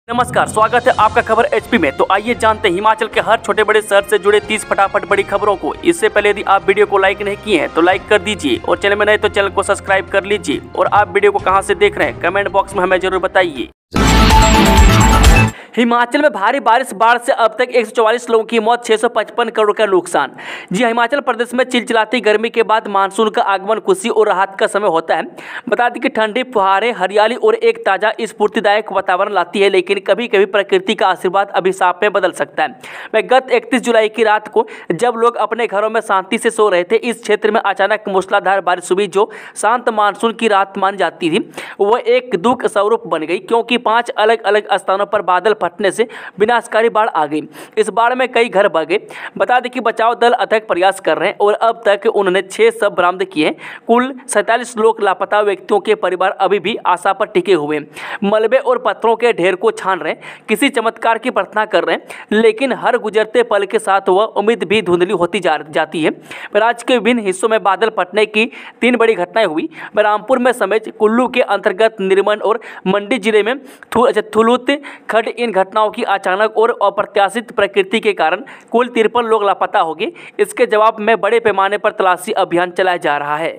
नमस्कार, स्वागत है आपका खबर एचपी में। तो आइए जानते हैं हिमाचल के हर छोटे बड़े शहर से जुड़े 30 फटाफट बड़ी खबरों को। इससे पहले यदि आप वीडियो को लाइक नहीं किए हैं तो लाइक कर दीजिए और चैनल में नए तो चैनल को सब्सक्राइब कर लीजिए। और आप वीडियो को कहां से देख रहे हैं कमेंट बॉक्स में हमें जरूर बताइए। हिमाचल में भारी बारिश, बाढ़ से अब तक 144 लोगों की मौत, 655 करोड़ का नुकसान। जी, हिमाचल प्रदेश में चिलचिलाती गर्मी के बाद मानसून का आगमन खुशी और राहत का समय होता है। बता दें कि ठंडी फुहारें, हरियाली और एक ताज़ा स्फूर्तिदायक वातावरण लाती है, लेकिन कभी कभी प्रकृति का आशीर्वाद अभिशाप में बदल सकता है। मैं गत 31 जुलाई की रात को जब लोग अपने घरों में शांति से सो रहे थे, इस क्षेत्र में अचानक मूसलाधार बारिश हुई जो शांत मानसून की रात मानी जाती थी, वह एक दुख स्वरूप बन गई, क्योंकि 5 अलग अलग स्थानों पर बादल फटने से विनाशकारी बाढ़ आ गई। इस बाढ़ में कई घर बह गए। बता दें कि बचाव दल अथक प्रयास कर रहे हैं और अब तक उन्होंने 6 शव बरामद किए। कुल 47 लोग लापता व्यक्तियों के परिवार अभी भी आशा पर टिके हुए मलबे और पत्थरों के ढेर को छान रहे हैं, किसी चमत्कार की प्रार्थना कर रहे हैं, लेकिन हर गुजरते पल के साथ वह उम्मीद भी धुंधली होती जाती है। राज्य के विभिन्न हिस्सों में बादल फटने की 3 बड़ी घटनाएं हुई। रामपुर में समेत कुल्लू के अंतर्गत निरमंड और मंडी जिले में थुलुत खड। इन घटनाओं की अचानक और अप्रत्याशित प्रकृति के कारण कुल 53 लोग लापता हो गए। इसके जवाब में बड़े पैमाने पर तलाशी अभियान चलाया जा रहा है।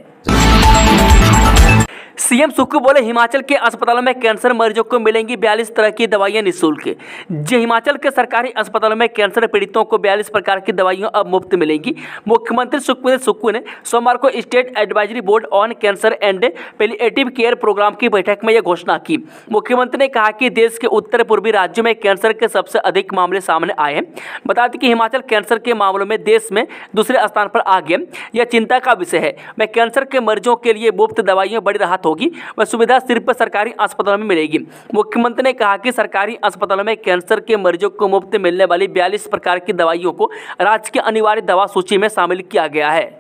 सीएम सुक्खू बोले, हिमाचल के अस्पतालों में कैंसर मरीजों को मिलेंगी 42 तरह की दवाइयां निःशुल्क। जी, हिमाचल के सरकारी अस्पतालों में कैंसर पीड़ितों को 42 प्रकार की दवाइयां अब मुफ्त मिलेंगी। मुख्यमंत्री सुखविंदर सुक्खू ने सोमवार को state advisory board on cancer and palliative care programme की बैठक में यह घोषणा की। मुख्यमंत्री ने कहा कि देश के उत्तर पूर्वी राज्यों में कैंसर के सबसे अधिक मामले सामने आए हैं। बता दें कि हिमाचल कैंसर के मामलों में देश में दूसरे स्थान पर आ गया। यह चिंता का विषय है। मैं कैंसर के मरीजों के लिए मुफ्त दवाइयां बड़ी राहत होगी। वह सुविधा सिर्फ सरकारी अस्पतालों में मिलेगी। मुख्यमंत्री ने कहा कि सरकारी अस्पतालों में कैंसर के मरीजों को मुफ्त मिलने वाली 42 प्रकार की दवाइयों को राज्य की अनिवार्य दवा सूची में शामिल किया गया है।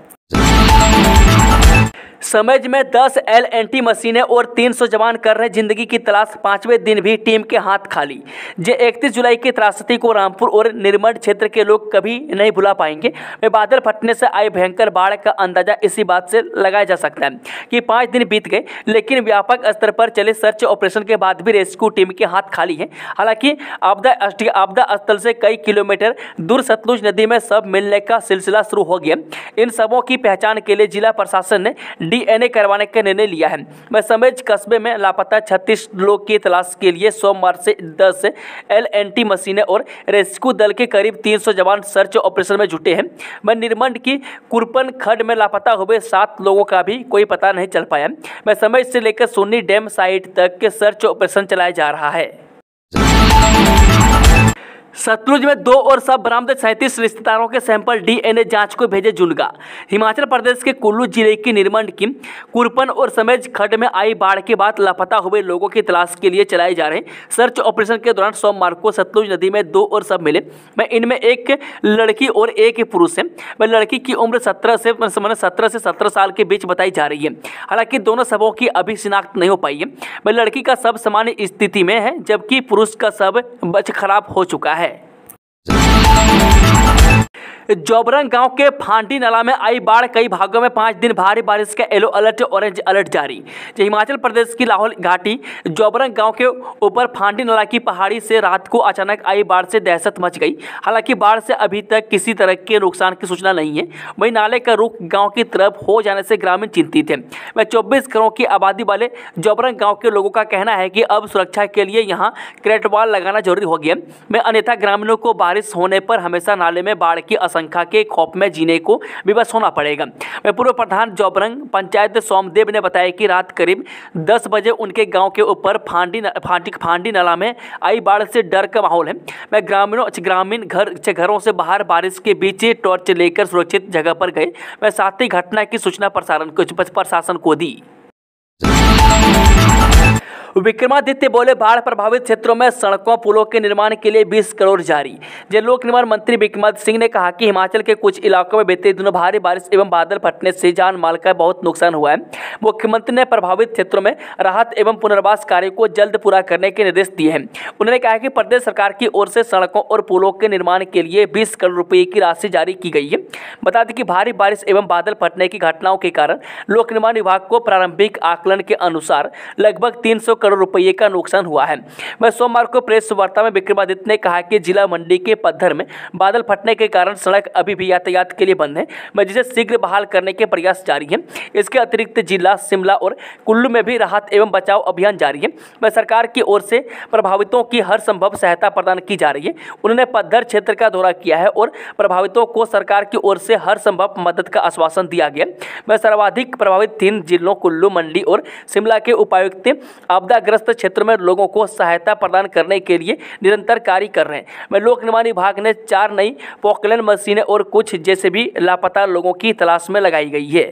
समेज में 10 LNT मशीनें और 300 जवान कर रहे जिंदगी की तलाश। 5वें दिन भी टीम के हाथ खाली। जे 31 जुलाई की त्रासदी को रामपुर और निरमंड क्षेत्र के लोग कभी नहीं भुला पाएंगे। वे बादल फटने से आई भयंकर बाढ़ का अंदाजा इसी बात से लगाया जा सकता है कि 5 दिन बीत गए, लेकिन व्यापक स्तर पर चले सर्च ऑपरेशन के बाद भी रेस्क्यू टीम के हाथ खाली है। हालांकि आपदा स्थल से कई किलोमीटर दूर सतलुज नदी में शव मिलने का सिलसिला शुरू हो गया। इन शवों की पहचान के लिए जिला प्रशासन ने DNA करवाने का निर्णय लिया है। मैं समेज कस्बे में लापता 36 लोग की तलाश के लिए सोमवार से 10 LNT मशीनें और रेस्क्यू दल के करीब 300 जवान सर्च ऑपरेशन में जुटे हैं। मैं निरमंड की कुरपन खड में लापता हुए 7 लोगों का भी कोई पता नहीं चल पाया। मैं समेज से लेकर सुन्नी डैम साइट तक के सर्च ऑपरेशन चलाया जा रहा है। सतलुज में 2 और शव बरामद, 37 रिश्तेदारों के सैंपल DNA जांच को भेजे जुनगा। हिमाचल प्रदेश के कुल्लू जिले की निरमंड की कुरपन और समेज खड में आई बाढ़ के बाद लापता हुए लोगों की तलाश के लिए चलाए जा रहे सर्च ऑपरेशन के दौरान सोमवार को सतलुज नदी में 2 और शव मिले। मैं इनमें एक लड़की और एक पुरुष है। मैं लड़की की उम्र 17 से 17 साल के बीच बताई जा रही है। हालांकि दोनों शवों की अभी शिनाख्त नहीं हो पाई है। मैं लड़की का शव सामान्य स्थिति में है, जबकि पुरुष का शव खराब हो चुका है। जोबरंग गांव के फांडी नाला में आई बाढ़, कई भागों में 5 दिन भारी बारिश का येलो अलर्ट, ऑरेंज अलर्ट जारी। हिमाचल प्रदेश की लाहौल घाटी जोबरंग गांव के ऊपर फांडी नाला की पहाड़ी से रात को अचानक आई बाढ़ से दहशत मच गई। हालांकि बाढ़ से अभी तक किसी तरह के नुकसान की सूचना नहीं है। वहीं नाले का रुख गाँव की तरफ हो जाने से ग्रामीण चिंतित है। वह 24 करोड़ की आबादी वाले जोबरंग गाँव के लोगों का कहना है कि अब सुरक्षा के लिए यहाँ क्रेटवाल लगाना जरूरी हो गया। मैं अन्यथा ग्रामीणों को बारिश होने पर हमेशा नाले में बाढ़ की आशंका के खौफ में जीने को विवश होना पड़ेगा। पूर्व प्रधान जोबरंग पंचायत सोमदेव ने बताया कि रात करीब 10 बजे उनके गांव के ऊपर फांडी नाला में आई बाढ़ से डर का माहौल है। मैं ग्रामीण घरों से बाहर बारिश के बीच टॉर्च लेकर सुरक्षित जगह पर गए। मैं साथ ही घटना की सूचना प्रशासन को दी। विक्रमादित्य बोले, बाढ़ प्रभावित क्षेत्रों में सड़कों पुलों के निर्माण के लिए 20 करोड़ जारी। लोक निर्माण मंत्री विक्रमादित्य सिंह ने कहा कि हिमाचल के कुछ इलाकों में बीते दिनों भारी बारिश एवं बादल फटने से जान माल का बहुत नुकसान हुआ है। मुख्यमंत्री ने प्रभावित क्षेत्रों में राहत एवं पुनर्वास कार्य को जल्द पूरा करने के निर्देश दिए हैं। उन्होंने कहा कि प्रदेश सरकार की ओर से सड़कों और पुलों के निर्माण के लिए 20 करोड़ रुपये की राशि जारी की गई है। बता दें कि भारी बारिश एवं बादल फटने की घटनाओं के कारण लोक निर्माण विभाग को प्रारंभिक आकलन के अनुसार लगभग 300 करोड़ रुपये का नुकसान हुआ है। वह सोमवार को प्रेस वार्ता में विक्रमादित्य ने कहा कि जिला मंडी के पद्धर में बादल फटने के कारण सड़क अभी भी यातायात के लिए बंद है, जिसे शीघ्र बहाल करने के प्रयास जारी है। इसके अतिरिक्त जिला शिमला और कुल्लू में भी राहत एवं बचाव अभियान जारी है। वह सरकार की ओर से प्रभावितों की हर संभव सहायता प्रदान की जा रही है। उन्होंने पद्धर क्षेत्र का दौरा किया है और प्रभावितों को सरकार की ओर से हर संभव मदद का आश्वासन दिया गया। वह सर्वाधिक प्रभावित 3 जिलों कुल्लू, मंडी और शिमला के उपायुक्त आपदाग्रस्त क्षेत्र में लोगों को सहायता प्रदान करने के लिए निरंतर कार्य कर रहे हैं। वह लोक निर्माण विभाग ने 4 नई पोकलैंड मशीनें और कुछ जेसीबी लापता लोगों की तलाश में लगाई गई है।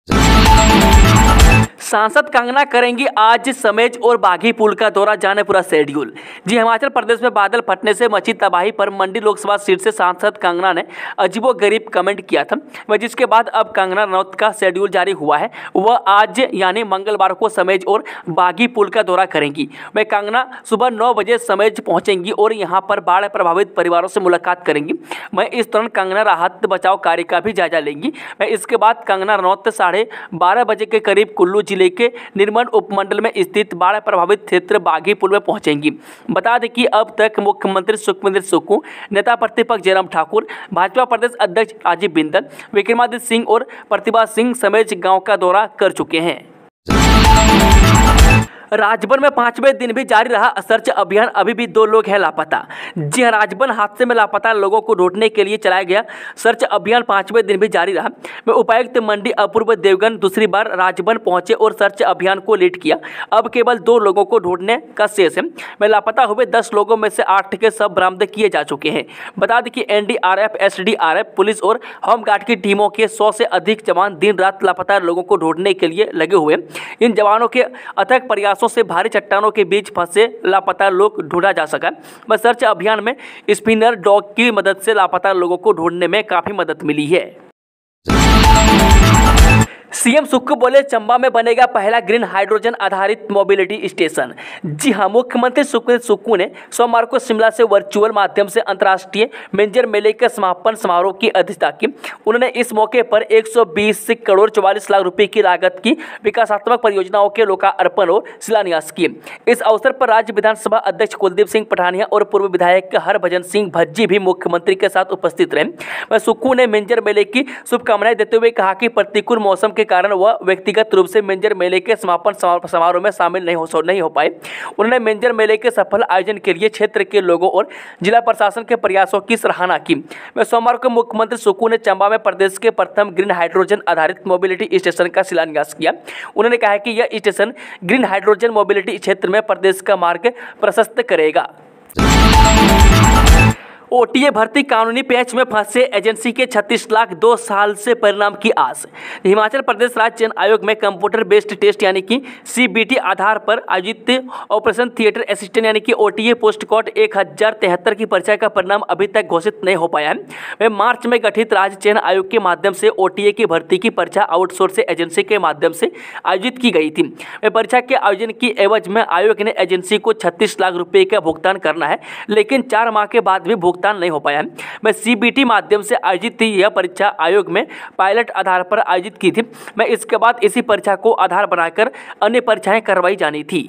सांसद कंगना करेंगी आज समेज और बाघी पुल का दौरा, जाने पूरा शेड्यूल। जी, हिमाचल प्रदेश में बादल फटने से मची तबाही पर मंडी लोकसभा सीट से सांसद कंगना ने अजीबोगरीब कमेंट किया था, वह जिसके बाद अब कंगना रनौत का शेड्यूल जारी हुआ है। वह आज यानी मंगलवार को समेज और बाघी पुल का दौरा करेंगी। वह कंगना सुबह 9 बजे समेज पहुंचेंगी और यहां पर बाढ़ प्रभावित परिवारों से मुलाकात करेंगी। वह इस दौरान कंगना राहत बचाव कार्य का भी जायजा लेंगी। वह इसके बाद कंगना रनौत 12:30 बजे के करीब कुल्लू जिले के निर्मल उपमंडल में स्थित बाढ़ प्रभावित क्षेत्र बाघी पुल में पहुंचेंगी। बता दें कि अब तक मुख्यमंत्री सुखविंदर सुक्खू, नेता प्रतिपक्ष जयराम ठाकुर, भाजपा प्रदेश अध्यक्ष राजीव बिंदल, विक्रमादित्य सिंह और प्रतिभा सिंह समेज गांव का दौरा कर चुके हैं। राजबन में 5वें दिन भी जारी रहा सर्च अभियान, अभी भी 2 लोग हैं लापता। जी हां, राजबन हादसे में लापता लोगों को ढूंढने के लिए चलाया गया सर्च अभियान 5वें दिन भी जारी रहा। मैं उपायुक्त मंडी अपूर्व देवगन दूसरी बार राजबन पहुंचे और सर्च अभियान को लीड किया। अब केवल 2 लोगों को ढूंढने का शेष है। मैं लापता हुए 10 लोगों में से 8 के शव बरामद किए जा चुके हैं। बता दें कि एनडीआरएफ, एसडीआरएफ, पुलिस और होमगार्ड की टीमों के 100 से अधिक जवान दिन रात लापता लोगों को ढूंढने के लिए लगे हुए। इन जवानों के अथक प्रयासों से भारी चट्टानों के बीच फंसे लापता लोग ढूंढा जा सका। बस सर्च अभियान में स्पिनर डॉग की मदद से लापता लोगों को ढूंढने में काफी मदद मिली है। सीएम सुक्खू बोले, चंबा में बनेगा पहला ग्रीन हाइड्रोजन आधारित मोबिलिटी स्टेशन। जी हां, मुख्यमंत्री सुखविंदर सुक्खू ने सोमवार को शिमला से वर्चुअल माध्यम से अंतर्राष्ट्रीय मिंजर मेले के समापन समारोह की अध्यक्षता की। उन्होंने इस मौके पर 120 करोड़ 44 लाख रुपए की लागत की विकासात्मक परियोजनाओं के लोकार्पण और शिलान्यास किए। इस अवसर पर राज्य विधानसभा अध्यक्ष कुलदीप सिंह पठानिया और पूर्व विधायक हरभजन सिंह भज्जी भी मुख्यमंत्री के साथ उपस्थित रहे। वह सुक्खू ने मिंजर मेले की शुभकामनाएं देते हुए कहा कि प्रतिकूल मौसम के कारण वह व्यक्तिगत रूप से मिंजर मेले के समापन समारोह में शामिल नहीं हो पाए। उन्होंने मिंजर मेले के सफल आयोजन के लिए क्षेत्र के लोगों और जिला प्रशासन के प्रयासों की सराहना की। वह सोमवार को मुख्यमंत्री सुक्खू ने चंबा में प्रदेश के प्रथम ग्रीन हाइड्रोजन आधारित मोबिलिटी स्टेशन का शिलान्यास किया। उन्होंने कहा कि यह स्टेशन ग्रीन हाइड्रोजन मोबिलिटी क्षेत्र में प्रदेश का मार्ग प्रशस्त करेगा। ओटीए भर्ती कानूनी पेच में फंसे एजेंसी के 36 लाख 2 साल से परिणाम की आस। हिमाचल प्रदेश राज्य चयन आयोग में कंप्यूटर बेस्ड टेस्ट यानी कि सीबीटी आधार पर आयोजित ऑपरेशन थिएटर असिस्टेंट यानी कि ओटीए पोस्ट कोड 1073 की परीक्षा का परिणाम अभी तक घोषित नहीं हो पाया है। वह मार्च में गठित राज्य चयन आयोग के माध्यम से ओटीए की भर्ती की परीक्षा आउटसोर्स एजेंसी के माध्यम से आयोजित की गई थी। वह परीक्षा के आयोजन की एवज में आयोग ने एजेंसी को 36 लाख रुपये का भुगतान करना है, लेकिन 4 माह के बाद भी भुगतान नहीं हो पाया है। मैं सीबीटी माध्यम से आयोजित थी यह परीक्षा आयोग में पायलट आधार पर आयोजित की थी। मैं इसके बाद इसी परीक्षा को आधार बनाकर अन्य परीक्षाएं करवाई जानी थी।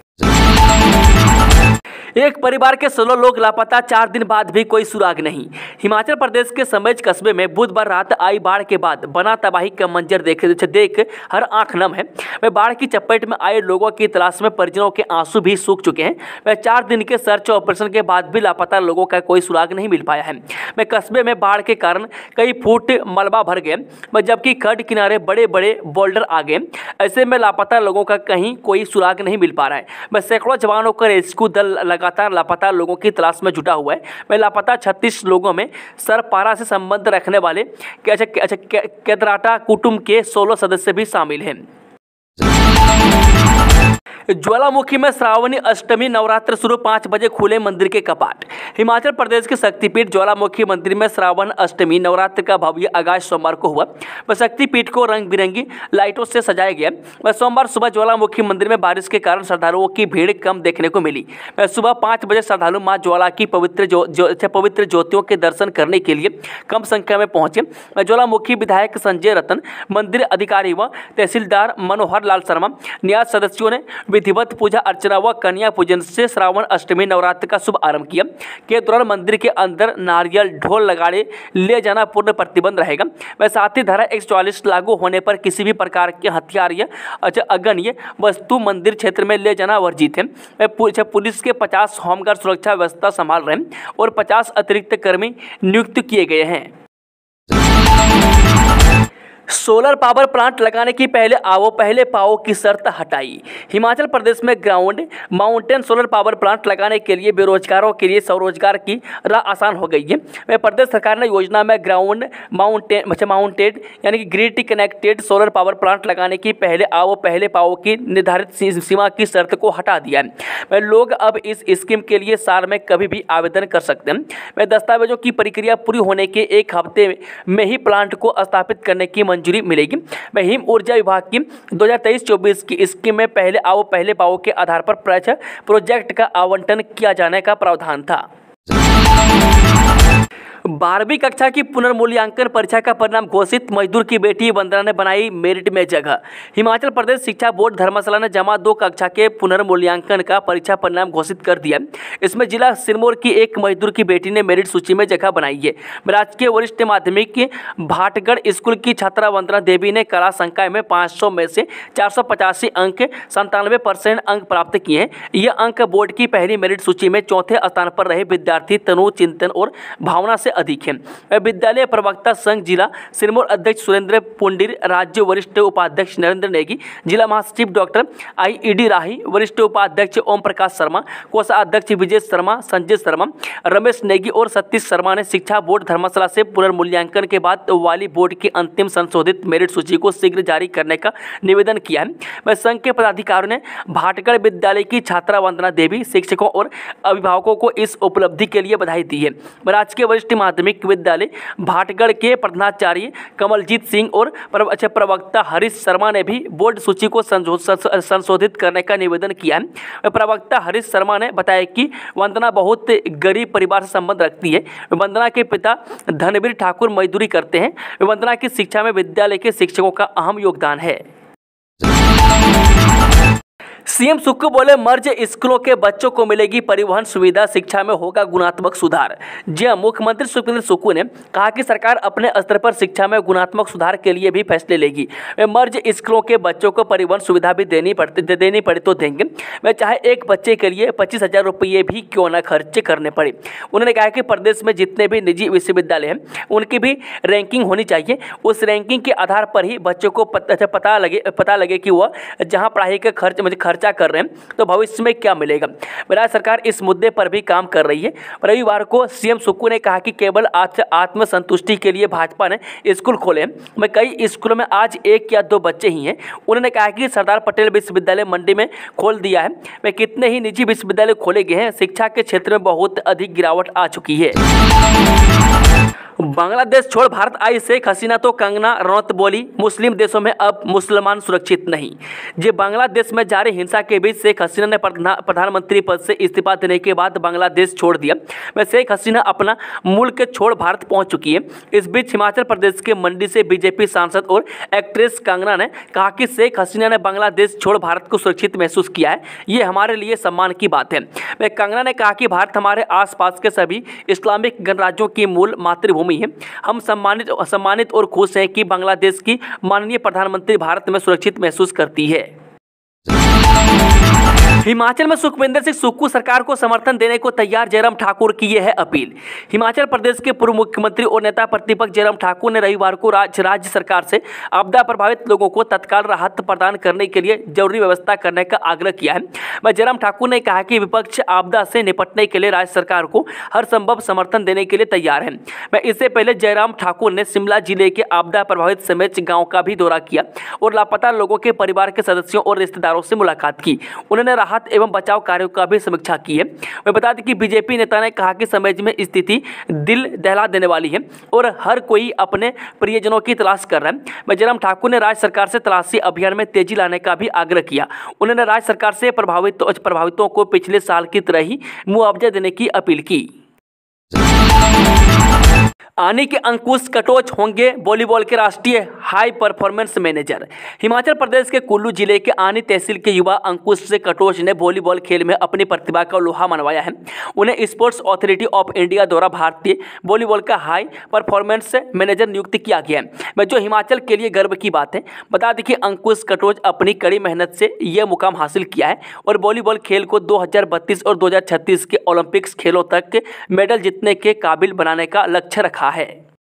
एक परिवार के 16 लोग लापता, 4 दिन बाद भी कोई सुराग नहीं। हिमाचल प्रदेश के समेज कस्बे में बुधवार रात आई बाढ़ के बाद बना तबाही का मंजर देख हर आंख नम है। वह बाढ़ की चपेट में आए लोगों की तलाश में परिजनों के आंसू भी सूख चुके हैं। वह 4 दिन के सर्च ऑपरेशन के बाद भी लापता लोगों का कोई सुराग नहीं मिल पाया है। वह कस्बे में बाढ़ के कारण कई फुट मलबा भर गए, जबकि खड्ड किनारे बड़े बड़े बोल्डर आ गए। ऐसे में लापता लोगों का कहीं कोई सुराग नहीं मिल पा रहा है। वह सैकड़ों जवानों का रेस्क्यू दल लगातार लापता लोगों की तलाश में जुटा हुआ है। वह लापता 36 लोगों में सरपारा से संबंध रखने वाले केदराटा कुटुंब के 16 सदस्य भी शामिल हैं। ज्वालामुखी में श्रावणी अष्टमी नवरात्र शुरू, 5 बजे खुले मंदिर के कपाट। हिमाचल प्रदेश के शक्तिपीठ ज्वालामुखी मंदिर में श्रावण अष्टमी नवरात्र का भव्य आगाज सोमवार को हुआ। वह शक्तिपीठ को रंग बिरंगी लाइटों से सजाया गया। वह सोमवार सुबह ज्वालामुखी मंदिर में बारिश के कारण श्रद्धालुओं की भीड़ कम देखने को मिली। वह सुबह 5 बजे श्रद्धालु मां ज्वाला की पवित्र ज्योतियों के दर्शन करने के लिए कम संख्या में पहुंचे। वह ज्वालामुखी विधायक संजय रतन, मंदिर अधिकारी व तहसीलदार मनोहर लाल शर्मा, न्यास सदस्यों ने विधिवत पूजा अर्चना व कन्या पूजन से श्रावण अष्टमी नवरात्र का शुभ आरंभ किया। के दौरान मंदिर के अंदर नारियल ढोल लगाने ले जाना पूर्ण प्रतिबंध रहेगा। वह साथ ही धारा 144 लागू होने पर किसी भी प्रकार के हथियार या अगन्य वस्तु मंदिर क्षेत्र में ले जाना वर्जित है। वह पुलिस के 50 होमगार्ड सुरक्षा व्यवस्था संभाल रहे हैं और 50 अतिरिक्त कर्मी नियुक्त किए गए हैं। सोलर पावर प्लांट लगाने की पहले आओ पहले पाओ की शर्त हटाई। हिमाचल प्रदेश में ground mountain solar power plant लगाने के लिए बेरोजगारों के लिए स्वरोजगार की राह आसान हो गई है। वह प्रदेश सरकार ने योजना में ग्राउंड माउंटेड यानी कि grid connected solar power plant लगाने की पहले आओ पहले पाओ की निर्धारित सीमा की शर्त को हटा दिया है। वह लोग अब इस स्कीम के लिए साल में कभी भी आवेदन कर सकते हैं। वह दस्तावेजों की प्रक्रिया पूरी होने के एक हफ्ते में ही प्लांट को स्थापित करने की मंजूरी मिलेगी। वह हिम ऊर्जा विभाग की 2023-24 की स्कीम में पहले आओ पहले पाओ के आधार पर प्रोजेक्ट का आवंटन किया जाने का प्रावधान था। 12वीं कक्षा की पुनर्मूल्यांकन परीक्षा का परिणाम घोषित। मजदूर की बेटी वंदना ने बनाई मेरिट में जगह। हिमाचल प्रदेश शिक्षा बोर्ड धर्मशाला ने जमा 2 कक्षा के पुनर्मूल्यांकन का परीक्षा परिणाम घोषित कर दिया। इसमें जिला सिरमौर की एक मजदूर की बेटी ने मेरिट सूची में जगह बनाई है। राजकीय वरिष्ठ माध्यमिक भाटगढ़ स्कूल की छात्रा वंदना देवी ने कला संकाय में 500 में से 485 अंक 97% अंक प्राप्त किए हैं। यह अंक बोर्ड की पहली मेरिट सूची में चौथे स्थान पर रहे विद्यार्थी तनु चिंतन और भावना से अधिक है। विद्यालय प्रवक्ता संघ जिला सिरमौर अध्यक्ष सुरेंद्र पुंडीर, राज्य वरिष्ठ उपाध्यक्ष नरेंद्र नेगी, जिला महासचिव डॉक्टर IED राही, वरिष्ठ उपाध्यक्ष ओम प्रकाश शर्मा, कोषाध्यक्ष विजय शर्मा, संजय शर्मा, रमेश नेगी और सतीश शर्मा ने शिक्षा बोर्ड धर्मशाला से पुनर्मूल्यांकन के बाद वाली बोर्ड की अंतिम संशोधित मेरिट सूची को शीघ्र जारी करने का निवेदन किया है। वह संघ के पदाधिकारियों ने भाटगढ़ विद्यालय की छात्रा वंदना देवी, शिक्षकों और अभिभावकों को इस उपलब्धि के लिए बधाई दी है। राजकीय वरिष्ठ माध्यमिक विद्यालय भाटगढ़ के प्रधानाचार्य कमलजीत सिंह और प्रवक्ता हरीश शर्मा ने भी बोर्ड सूची को संशोधित करने का निवेदन किया है। प्रवक्ता हरीश शर्मा ने बताया कि वंदना बहुत गरीब परिवार से संबंध रखती है। वंदना के पिता धनवीर ठाकुर मजदूरी करते हैं। वंदना की शिक्षा में विद्यालय के शिक्षकों का अहम योगदान है। सीएम सुक्खू बोले मर्ज स्कूलों के बच्चों को मिलेगी परिवहन सुविधा, शिक्षा में होगा गुणात्मक सुधार। जी हां, मुख्यमंत्री सुखविंदर सुक्खू ने कहा कि सरकार अपने स्तर पर शिक्षा में गुणात्मक सुधार के लिए भी फैसले लेगी। वे मर्ज स्कूलों के बच्चों को परिवहन सुविधा भी देनी पड़े तो देंगे। वे चाहे एक बच्चे के लिए 25,000 रुपये भी क्यों न खर्च करने पड़े। उन्होंने कहा कि प्रदेश में जितने भी निजी विश्वविद्यालय हैं उनकी भी रैंकिंग होनी चाहिए। उस रैंकिंग के आधार पर ही बच्चों को पता लगे कि वह जहाँ पढ़ाई का खर्चा कर रहे हैं तो भविष्य में क्या मिलेगा। राज्य सरकार इस मुद्दे पर भी काम कर रही है। रविवार को सीएम सुक्खू ने कहा कि केवल आत्मसंतुष्टि के लिए भाजपा ने स्कूल खोले हैं। मैं कई स्कूलों में आज 1 या 2 बच्चे ही हैं। उन्होंने कहा कि सरदार पटेल विश्वविद्यालय मंडी में खोल दिया है। वे कितने ही निजी विश्वविद्यालय खोले गए हैं। शिक्षा के क्षेत्र में बहुत अधिक गिरावट आ चुकी है। बांग्लादेश छोड़ भारत आई शेख हसीना तो कंगना रनौत बोली, मुस्लिम देशों में अब मुसलमान सुरक्षित नहीं। जे बांग्लादेश में जारी हिंसा के बीच शेख हसीना ने प्रधानमंत्री पद से इस्तीफा देने के बाद बांग्लादेश छोड़ दिया। वह शेख हसीना अपना मुल्क छोड़ भारत पहुंच चुकी है। इस बीच हिमाचल प्रदेश के मंडी से बीजेपी सांसद और एक्ट्रेस कंगना ने कहा कि शेख हसीना ने बांग्लादेश छोड़ भारत को सुरक्षित महसूस किया है। ये हमारे लिए सम्मान की बात है। वह कंगना ने कहा कि भारत हमारे आसपास के सभी इस्लामिक गणराज्यों की मूल मातृभूमि है। हम सम्मानित और खुश हैं कि बांग्लादेश की माननीय प्रधानमंत्री भारत में सुरक्षित महसूस करती है। हिमाचल में सुखविंदर सिंह सुक्खू सरकार को समर्थन देने को तैयार, जयराम ठाकुर की यह है अपील। हिमाचल प्रदेश के पूर्व मुख्यमंत्री और नेता प्रतिपक्ष जयराम ठाकुर ने रविवार को राज्य सरकार से आपदा प्रभावित लोगों को तत्काल राहत प्रदान करने के लिए जरूरी व्यवस्था करने का आग्रह किया है। वह जयराम ठाकुर ने कहा कि विपक्ष आपदा से निपटने के लिए राज्य सरकार को हर संभव समर्थन देने के लिए तैयार है। मैं इससे पहले जयराम ठाकुर ने शिमला जिले के आपदा प्रभावित समेत गाँव का भी दौरा किया और लापता लोगों के परिवार के सदस्यों और रिश्तेदारों से मुलाकात की। उन्होंने राहत एवं बचाव कार्यों का भी समीक्षा की है। वे बता दें कि बीजेपी नेता ने कहा कि समय में स्थिति दिल दहला देने वाली है और हर कोई अपने प्रियजनों की तलाश कर रहा है। जयराम ठाकुर ने राज्य सरकार से तलाशी अभियान में तेजी लाने का भी आग्रह किया। उन्होंने राज्य सरकार से प्रभावितों को पिछले साल की तरह ही मुआवजा देने की अपील की। आनी के अंकुश कटोच होंगे वॉलीबॉल के राष्ट्रीय high performance manager. Himachal Pradesh के कुल्लू जिले के आनी तहसील के युवा अंकुश कटोच ने वॉलीबॉल खेल में अपनी प्रतिभा का लोहा मनवाया है। उन्हें स्पोर्ट्स अथॉरिटी ऑफ इंडिया द्वारा भारतीय वॉलीबॉल का हाई परफॉर्मेंस मैनेजर नियुक्त किया गया है, जो हिमाचल के लिए गर्व की बात है। बता दें कि अंकुश कटोच अपनी कड़ी मेहनत से यह मुकाम हासिल किया है और वॉलीबॉल खेल को 2032 और 2036 के ओलंपिक्स खेलों तक मेडल जीतने के काबिल बनाने का लक्ष्य रखा है।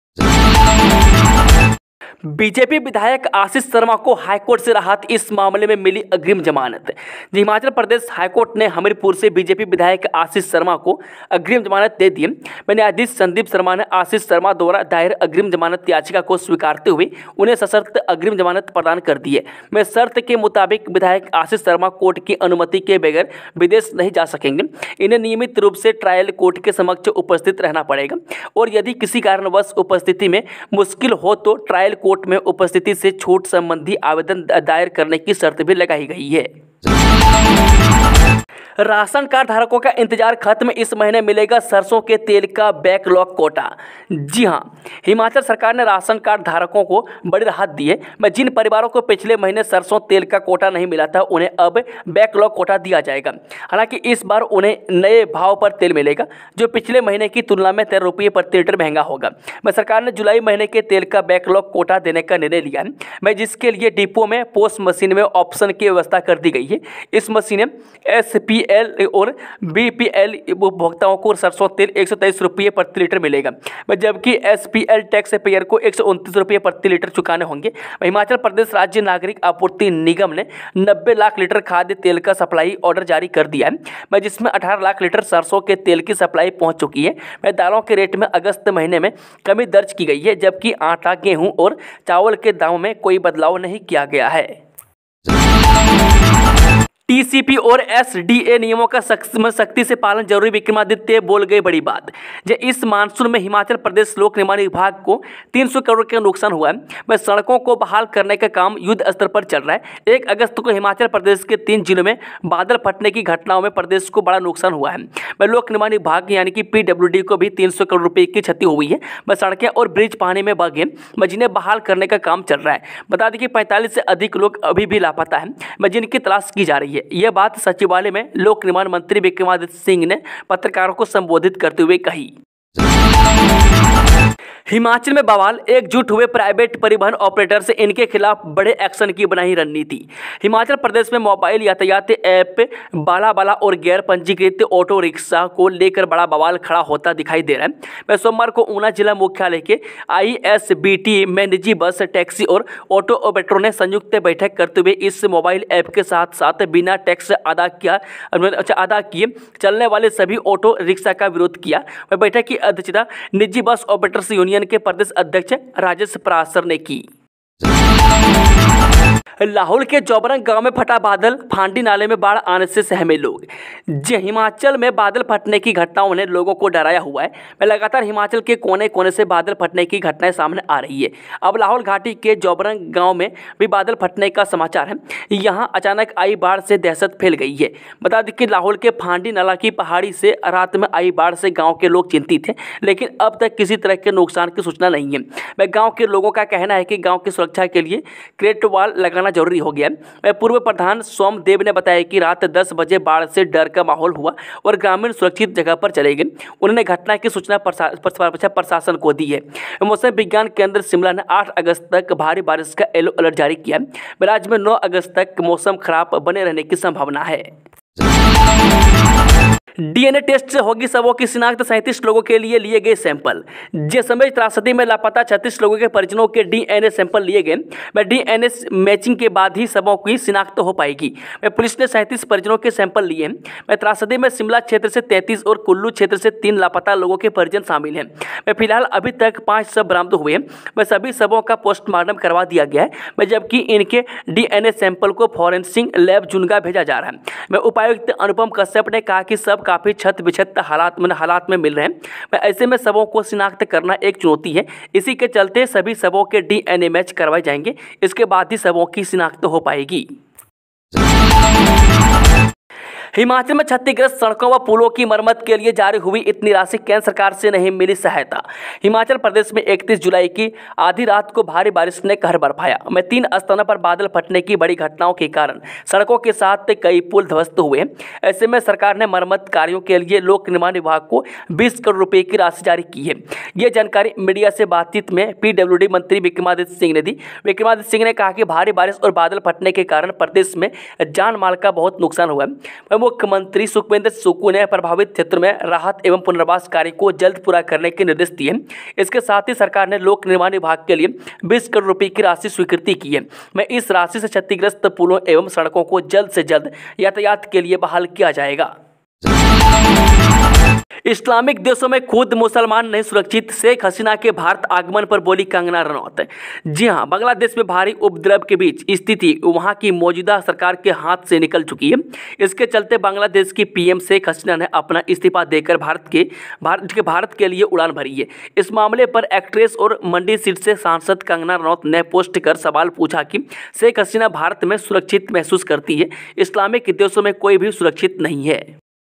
बीजेपी विधायक आशीष शर्मा को हाईकोर्ट से राहत, इस मामले में मिली अग्रिम जमानत। हिमाचल प्रदेश हाईकोर्ट ने हमीरपुर से बीजेपी विधायक आशीष शर्मा को अग्रिम जमानत दे दी। न्यायाधीश संदीप शर्मा ने आशीष शर्मा द्वारा दायर अग्रिम जमानत याचिका को स्वीकारते हुए उन्हें सशर्त अग्रिम जमानत प्रदान कर दी है। मैं शर्त के मुताबिक विधायक आशीष शर्मा कोर्ट की अनुमति के बगैर विदेश नहीं जा सकेंगे। इन्हें नियमित रूप से ट्रायल कोर्ट के समक्ष उपस्थित रहना पड़ेगा और यदि किसी कारणवश उपस्थिति में मुश्किल हो तो ट्रायल कोर्ट में उपस्थिति से छूट संबंधी आवेदन दायर करने की शर्त भी लगाई गई है। राशन कार्ड धारकों का इंतजार खत्म, इस महीने मिलेगा सरसों के तेल का बैकलॉग कोटा। जी हां, हिमाचल सरकार ने राशन कार्ड धारकों को बड़ी राहत दी है। जिन परिवारों को पिछले महीने सरसों तेल का कोटा नहीं मिला था उन्हें अब बैकलॉग कोटा दिया जाएगा। हालांकि इस बार उन्हें नए भाव पर तेल मिलेगा जो पिछले महीने की तुलना में 13 रुपये प्रति लीटर महंगा होगा। सरकार ने जुलाई महीने के तेल का बैकलॉग कोटा देने का निर्णय लिया है, जिसके लिए डिपो में पोस्ट मशीन में ऑप्शन की व्यवस्था कर दी गई है। इस मशीन SPL और BPL उपभोक्ताओं को सरसों तेल 123 रुपये प्रति लीटर मिलेगा, जबकि SPL टैक्स पेयर को 129 रुपये प्रति लीटर चुकाने होंगे। हिमाचल प्रदेश राज्य नागरिक आपूर्ति निगम ने 90 लाख लीटर खाद्य तेल का सप्लाई ऑर्डर जारी कर दिया है, जिसमें 18 लाख लीटर सरसों के तेल की सप्लाई पहुंच चुकी है। दालों के रेट में अगस्त महीने में कमी दर्ज की गई है, जबकि आटा, गेहूं और चावल के दामों में कोई बदलाव नहीं किया गया है। TCP और SDA नियमों का सख्ती से पालन जरूरी, विक्रमादित्य बोल गए बड़ी बात। इस मानसून में हिमाचल प्रदेश लोक निर्माण विभाग को 300 करोड़ का नुकसान हुआ है। सड़कों को बहाल करने का काम युद्ध स्तर पर चल रहा है। 1 अगस्त को हिमाचल प्रदेश के 3 जिलों में बादल फटने की घटनाओं में प्रदेश को बड़ा नुकसान हुआ है। लोक निर्माण विभाग यानी कि PWD को भी 300 करोड़ रुपये की क्षति हुई है। सड़कें और ब्रिज पानी में बह गए, जिन्हें बहाल करने का काम चल रहा है। बता दें कि 45 से अधिक लोग अभी भी लापता हैं, जिनकी तलाश की जा रही है। यह बात सचिवालय में लोक निर्माण मंत्री विक्रमादित्य सिंह ने पत्रकारों को संबोधित करते हुए कही। हिमाचल में बवाल, एकजुट हुए प्राइवेट परिवहन ऑपरेटर से इनके खिलाफ बड़े एक्शन की बनाई रणनीति। हिमाचल प्रदेश में मोबाइल यातायात ऐप बाला और गैर पंजीकृत ऑटो रिक्शा को लेकर बड़ा बवाल खड़ा होता दिखाई दे रहा है। सोमवार को ऊना जिला मुख्यालय के ISBT में निजी बस, टैक्सी और ऑटो ऑपरेटरों ने संयुक्त बैठक करते हुए इस मोबाइल ऐप के साथ साथ बिना टैक्स अदा किए चलने वाले सभी ऑटो रिक्शा का विरोध किया। बैठक की अध्यक्षता निजी बस ऑपरेटर्स यूनियन के प्रदेश अध्यक्ष राजेश पराशर ने की। लाहौल के जोबरंग गांव में फटा बादल, फांडी नाले में बाढ़ आने से सहमे लोग। हिमाचल में बादल फटने की घटनाओं ने लोगों को डराया हुआ है। लगातार हिमाचल के कोने कोने से बादल फटने की घटनाएं सामने आ रही है। अब लाहौल घाटी के जोबरंग गांव में भी बादल फटने का समाचार है। यहां अचानक आई बाढ़ से दहशत फैल गई है। बता दें कि लाहौल के फांडी नाला की पहाड़ी से रात में आई बाढ़ से गाँव के लोग चिंतित हैं, लेकिन अब तक किसी तरह के नुकसान की सूचना नहीं है। गाँव के लोगों का कहना है कि गाँव की सुरक्षा के लिए क्रेट वॉल लगाना जरूरी हो गया। पूर्व प्रधान सोमदेव ने बताया कि रात 10 बजे बाढ़ से डर का माहौल हुआ और ग्रामीण सुरक्षित जगह पर चले गए। उन्होंने घटना की सूचना प्रशासन को दी है। मौसम विज्ञान केंद्र शिमला ने 8 अगस्त तक भारी बारिश का येलो अलर्ट जारी किया। राज्य में 9 अगस्त तक मौसम खराब बने रहने की संभावना है। DNA टेस्ट से होगी शवों की शिनाख्त, 37 लोगों के लिए गए सैंपल। जैसलमेर त्रासदी में लापता 36 लोगों के परिजनों के DNA सैंपल लिए गए। DNA मैचिंग के बाद ही शवों की शिनाख्त हो पाएगी। पुलिस ने 37 परिजनों के सैंपल लिए हैं। त्रासदी में शिमला क्षेत्र से 33 और कुल्लू क्षेत्र से 3 लापता लोगों के परिजन शामिल हैं। फिलहाल अभी तक 5 शव बरामद हुए हैं। सभी शवों का पोस्टमार्टम करवा दिया गया है, जबकि इनके DNA सैंपल को फॉरेंसिक लैब जुनगा भेजा जा रहा है। उपायुक्त अनुपम कश्यप ने कहा कि सब काफ़ी छत बिछत हालात में मिल रहे हैं। ऐसे में शवों को शिनाख्त करना एक चुनौती है। इसी के चलते सभी शवों के DNA मैच करवाए जाएंगे। इसके बाद ही शवों की शिनाख्त हो पाएगी। हिमाचल में क्षतिग्रस्त सड़कों व पुलों की मरम्मत के लिए जारी हुई इतनी राशि केंद्र सरकार से नहीं मिली सहायता। हिमाचल प्रदेश में 31 जुलाई की आधी रात को भारी बारिश ने कहर बरपाया। में 3 स्थानों पर बादल फटने की बड़ी घटनाओं के कारण सड़कों के साथ कई पुल ध्वस्त हुए। ऐसे में सरकार ने मरम्मत कार्यों के लिए लोक निर्माण विभाग को 20 करोड़ रुपए की राशि जारी की है। ये जानकारी मीडिया से बातचीत में पीडब्ल्यूडी मंत्री विक्रमादित्य सिंह ने दी। विक्रमादित्य सिंह ने कहा कि भारी बारिश और बादल फटने के कारण प्रदेश में जान माल का बहुत नुकसान हुआ है। मुख्यमंत्री सुखविंदर सुक्खू ने प्रभावित क्षेत्र में राहत एवं पुनर्वास कार्य को जल्द पूरा करने के निर्देश दिए। इसके साथ ही सरकार ने लोक निर्माण विभाग के लिए 20 करोड़ रुपए की राशि स्वीकृति की है। मैं इस राशि से क्षतिग्रस्त पुलों एवं सड़कों को जल्द से जल्द यातायात के लिए बहाल किया जाएगा। इस्लामिक देशों में खुद मुसलमान नहीं सुरक्षित, शेख हसीना के भारत आगमन पर बोली कंगना रनौत। जी हां, बांग्लादेश में भारी उपद्रव के बीच स्थिति वहां की मौजूदा सरकार के हाथ से निकल चुकी है। इसके चलते बांग्लादेश की पीएम शेख हसीना ने अपना इस्तीफा देकर भारत के लिए उड़ान भरी है। इस मामले पर एक्ट्रेस और मंडी सीट से सांसद कंगना रनौत ने पोस्ट कर सवाल पूछा कि शेख हसीना भारत में सुरक्षित महसूस करती है, इस्लामिक देशों में कोई भी सुरक्षित नहीं है।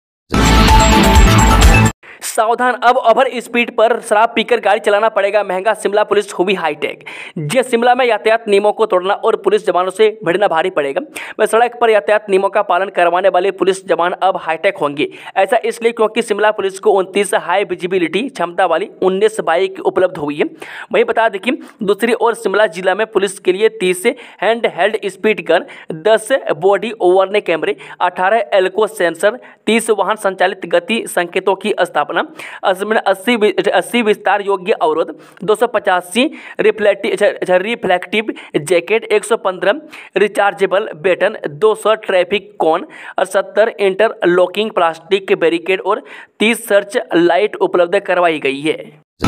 सावधान, अब ओवर स्पीड पर शराब पीकर गाड़ी चलाना पड़ेगा महंगा, शिमला पुलिस हुई हाईटेक। जी, शिमला में यातायात नियमों को तोड़ना और पुलिस जवानों से भिड़ना भारी पड़ेगा। वह सड़क पर यातायात नियमों का पालन करवाने वाले पुलिस जवान अब हाईटेक होंगे। ऐसा इसलिए क्योंकि शिमला पुलिस को 29 हाई विजिबिलिटी क्षमता वाली 19 बाइक उपलब्ध हुई है। वहीं बता दें कि दूसरी ओर शिमला जिला में पुलिस के लिए 30 hand held speed gun, 10 body worn कैमरे, 18 एल्को सेंसर, 30 वाहन संचालित गति संकेतों की स्थापना, 80 विस्तार योग्य अवरोध, 285 reflective jacket, 115 rechargeable baton, 200 traffic cone और 70 इंटरलॉकिंग प्लास्टिक के बैरिकेड और 30 सर्च लाइट उपलब्ध करवाई गई है।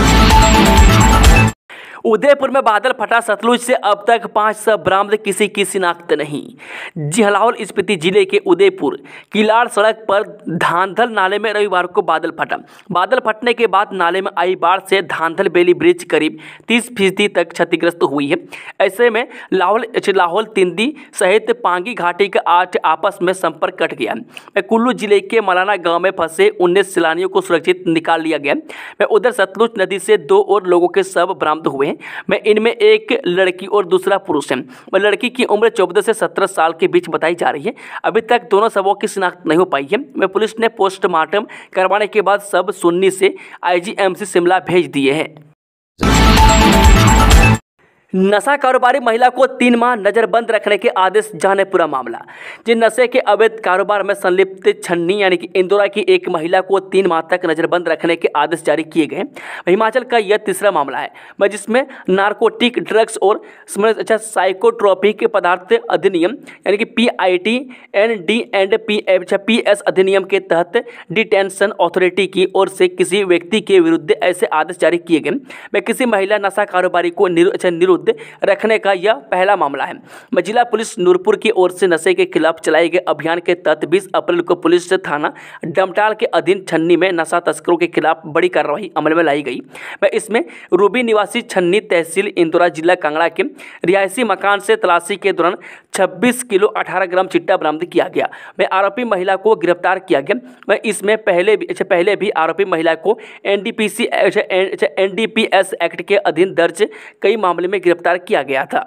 उदयपुर में बादल फटा, सतलुज से अब तक 5 शव बरामद, किसी की शिनाख्त नहीं। जी, लाहौल स्पीति जिले के उदयपुर किलाड़ सड़क पर धांधल नाले में रविवार को बादल फटा। बादल फटने के बाद नाले में आई बाढ़ से धांधल बेली ब्रिज करीब 30% तक क्षतिग्रस्त हुई है। ऐसे में लाहौल तिंदी सहित पांगी घाटी का 8 आपस में संपर्क कट गया। कुल्लू जिले के मलाना गांव में फंसे 19 सैलानियों को सुरक्षित निकाल लिया गया। उधर सतलुज नदी से 2 और लोगों के शव बरामद हुए हैं। इनमें एक लड़की और दूसरा पुरुष है। लड़की की उम्र 14 से 17 साल के बीच बताई जा रही है। अभी तक दोनों शवों की शिनाख्त नहीं हो पाई है। पुलिस ने पोस्टमार्टम करवाने के बाद शव सुन्नी से आईजीएमसी शिमला भेज दिए हैं। नशा कारोबारी महिला को 3 माह नजरबंद रखने के आदेश, जाने पूरा मामला। जिन नशे के अवैध कारोबार में संलिप्त छन्नी यानी कि इंदौरा की एक महिला को 3 माह तक नजरबंद रखने के आदेश जारी किए गए। हिमाचल का यह तीसरा मामला है जिसमें नारकोटिक ड्रग्स और साइकोट्रोपिक पदार्थ अधिनियम यानी कि PIT ND&PS अधिनियम के तहत डिटेंशन अथॉरिटी की ओर से किसी व्यक्ति के विरुद्ध ऐसे आदेश जारी किए गए। किसी महिला नशा कारोबारी को निरुद्ध रखने का यह पहला मामला है। जिला पुलिस नूरपुर की ओर से नशे के खिलाफ चलाए गए अभियान के तहत 20 अप्रैल को पुलिस थाना डमटाल के अधीन छन्नी में नशा तस्करों के खिलाफ बड़ी कार्रवाई अमल में लाई गई। इसमें रूबी निवासी छन्नी तहसील इंदौरा जिला कांगड़ा के रिहायशी मकान से तलाशी के दौरान 26 किलो 18 ग्राम चिट्टा बरामद किया गया। आरोपी महिला को गिरफ्तार किया गया। इसमें पहले भी आरोपी महिला को NDPS एक्ट के अधीन दर्ज कई मामले में गिरफ्तार किया गया था।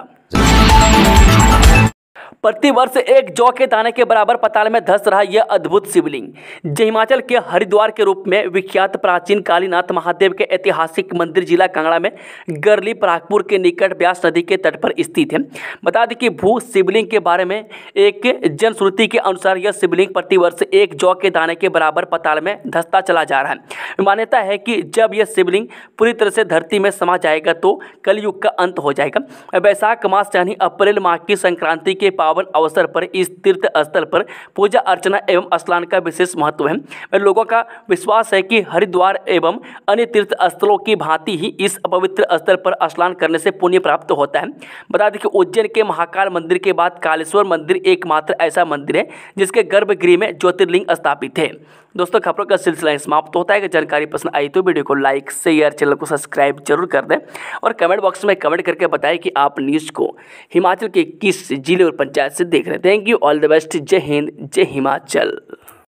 प्रतिवर्ष 1 जौ के दाने के बराबर पताल में धंस रहा यह अद्भुत शिवलिंग हिमाचल के हरिद्वार के रूप में विख्यात प्राचीन कालीनाथ महादेव के ऐतिहासिक मंदिर जिला कांगड़ा में गरली परागपुर के निकट ब्यास नदी के तट पर स्थित है। बता दें कि भू शिवलिंग के बारे में एक जनश्रुति के अनुसार यह शिवलिंग प्रतिवर्ष 1 जौ के दाने के बराबर पताल में धंसता चला जा रहा है। मान्यता है कि जब यह शिवलिंग पूरी तरह से धरती में समा जाएगा तो कलयुग का अंत हो जाएगा। वैशाख मास यानी अप्रैल माह की संक्रांति के पावन अवसर पर इस तीर्थ स्थल पर पूजा अर्चना एवं स्नान का विशेष महत्व है। लोगों का विश्वास है कि हरिद्वार एवं अन्य तीर्थ स्थलों की भांति ही इस पवित्र स्थल पर स्नान करने से पुण्य प्राप्त होता है। बता दें कि उज्जैन के महाकाल मंदिर के बाद कालेश्वर मंदिर एकमात्र ऐसा मंदिर है जिसके गर्भगृह में ज्योतिर्लिंग स्थापित है। दोस्तों, खबरों का सिलसिला समाप्त होता है। अगर जानकारी पसंद आई तो वीडियो को लाइक शेयर, चैनल को सब्सक्राइब जरूर कर दें और कमेंट बॉक्स में कमेंट करके बताएं कि आप न्यूज़ को हिमाचल के किस जिले और पंचायत से देख रहे हैं। Thank you, all the best, जय हिंद, जय हिमाचल।